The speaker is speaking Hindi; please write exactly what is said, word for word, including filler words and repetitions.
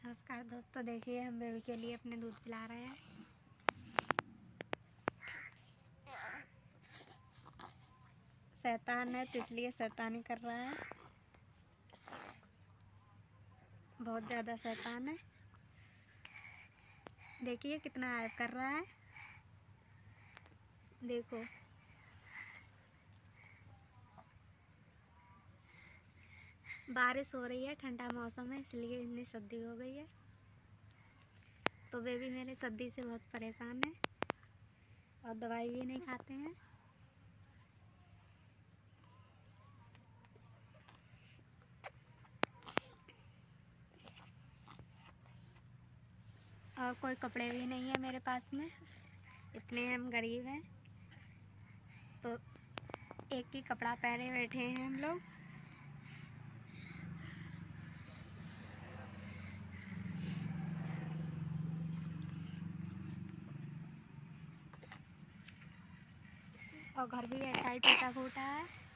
नमस्कार दोस्तों, देखिए हम बेबी के लिए अपने दूध पिला रहे हैं। शैतान है तो इसलिए शैतानी कर रहा है, बहुत ज़्यादा शैतान है। देखिए कितना ऐब कर रहा है, देखो। बारिश हो रही है, ठंडा मौसम है, इसलिए इतनी सर्दी हो गई है। तो बेबी मेरे सर्दी से बहुत परेशान है और दवाई भी नहीं खाते हैं। और कोई कपड़े भी नहीं है मेरे पास में, इतने हम गरीब हैं। तो एक ही कपड़ा पहने बैठे हैं हम लोग। और घर भी ऐसा ही टूटा फूटा है।